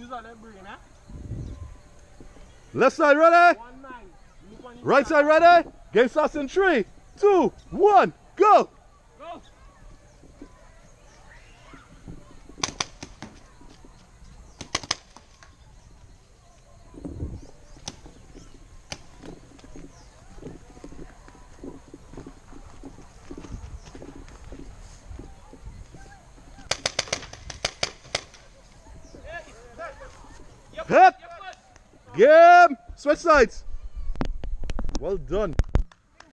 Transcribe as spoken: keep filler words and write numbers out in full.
Left side ready? Right side ready? Game starts in three, two, one, go! Go! Hit! Game! Switch sides! Well done.